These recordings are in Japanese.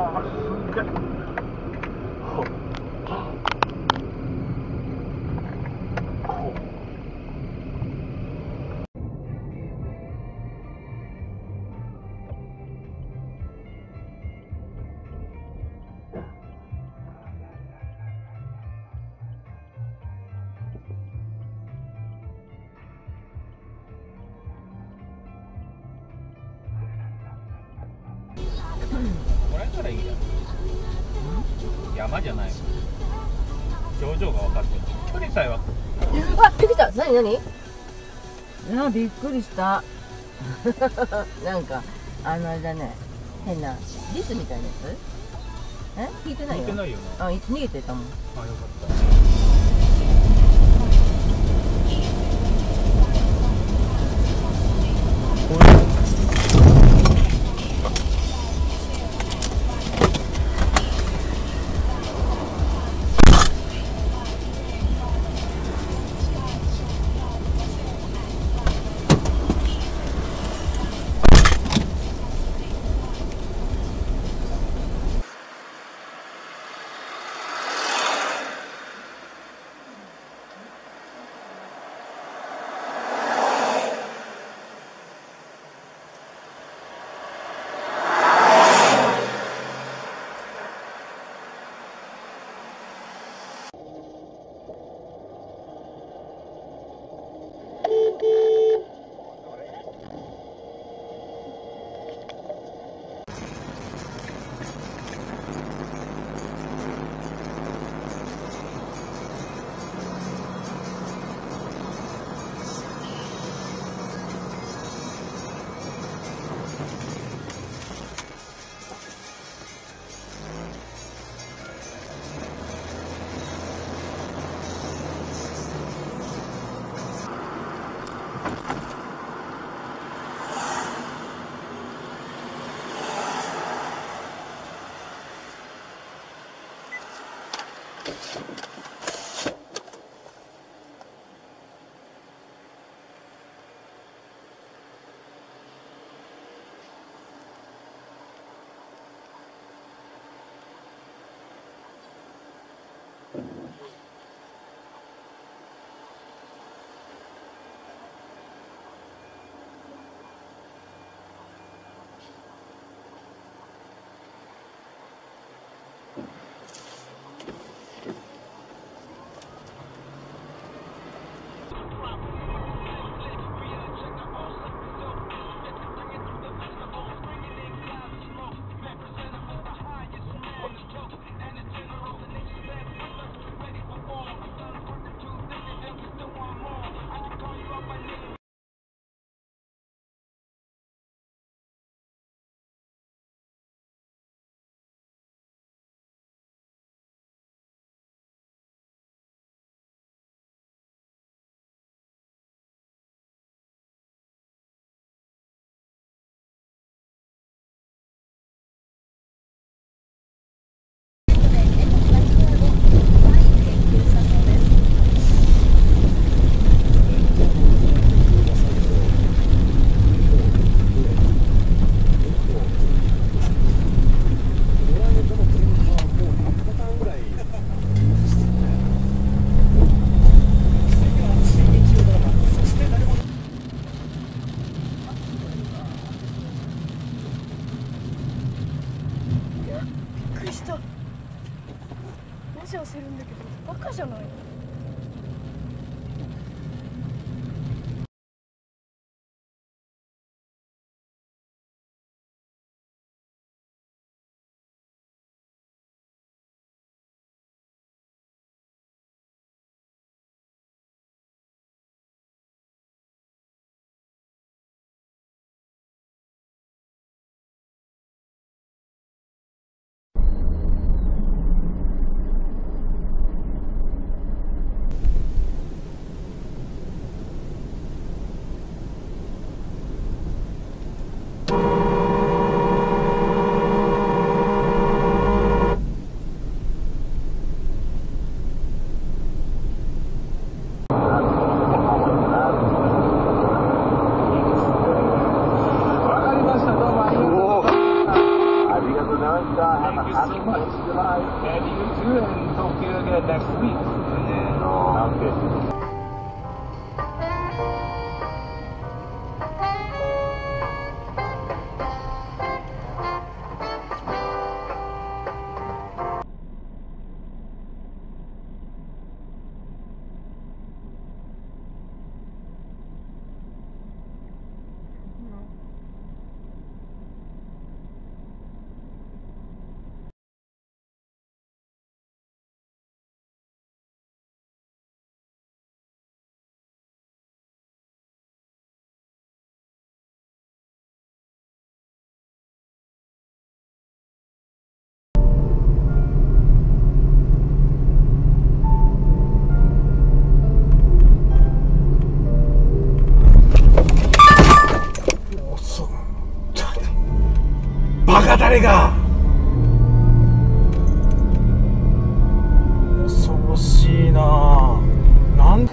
あすげえ。 これからいいやん。山じゃない。頂上が分かってる。距離さえは。 あ、できた。なになに。あ、びっくりした。なんかあれだね、変なリスみたいなやつ。聞いてないよ。 聞いてないよな。 あ、逃げてたもん。 あ、よかった。 マジ焦るんだけど、バカじゃない？ Have a happy July. And you too, and Tokyo again next week. Okay.バカ誰が恐ろしいな。なん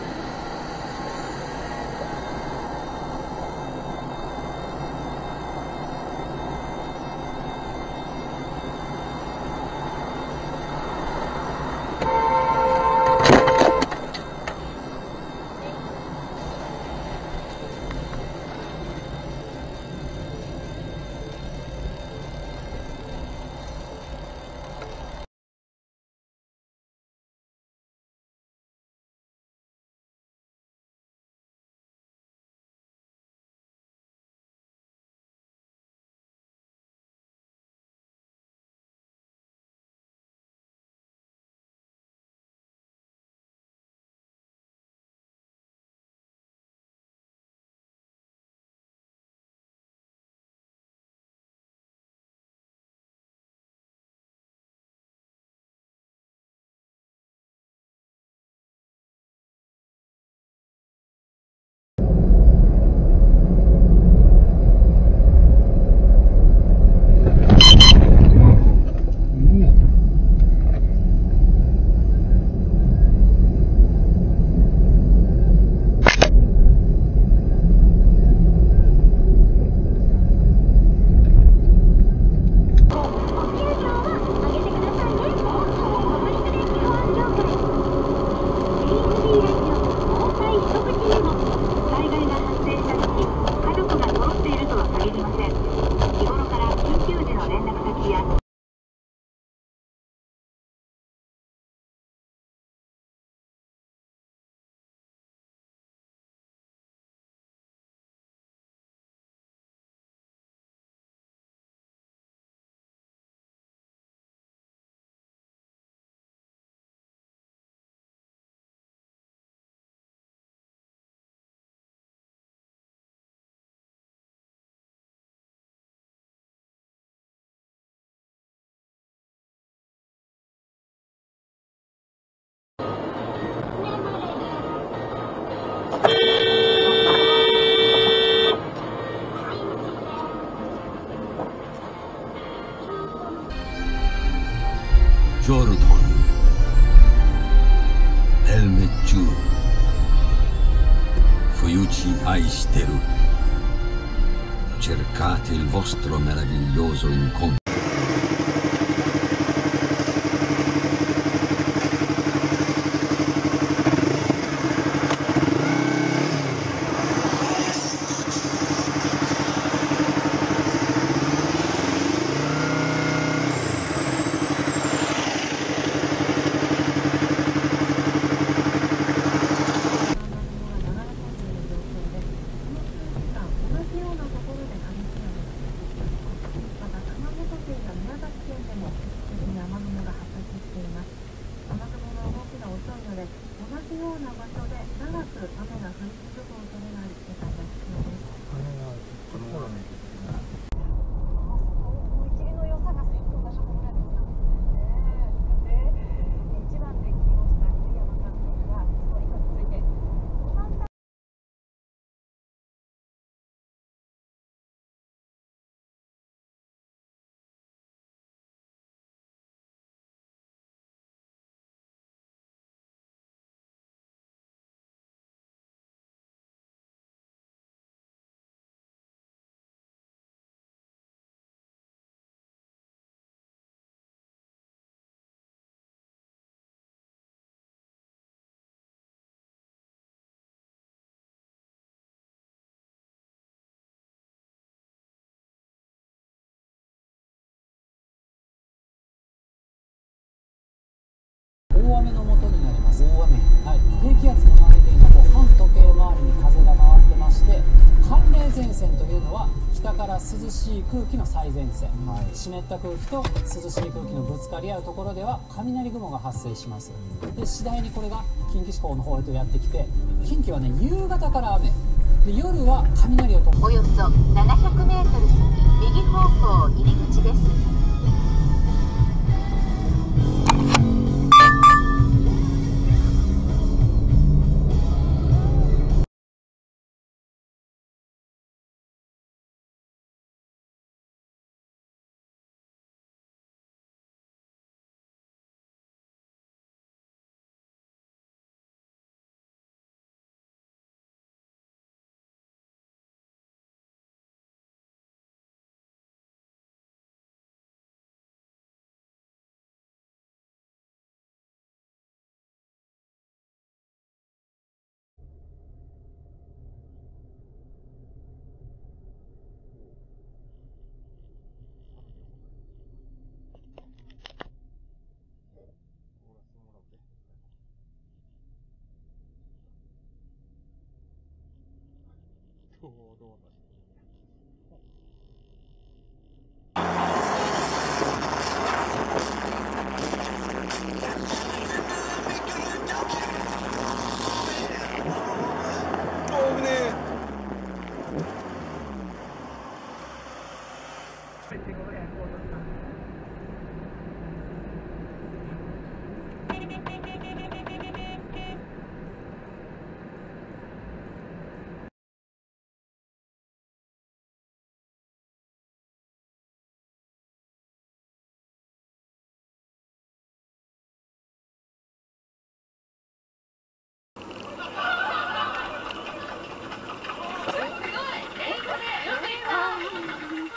Jordan, Helmet Fuyuci Aisteru. Cercate il vostro meraviglioso incontro. 雨の元になります。大雨、はい、低気圧の曲げている反時計回りに風が回ってまして、寒冷前線というのは北から涼しい空気の最前線、湿った空気と涼しい空気のぶつかり合うところでは雷雲が発生します。で次第にこれが近畿地方の方へとやってきて、近畿はね夕方から雨で、夜は雷を伴う。 およそ700メートル先右方向入り口です。 どうなる。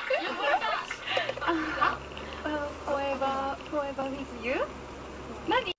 Forever with you? 何？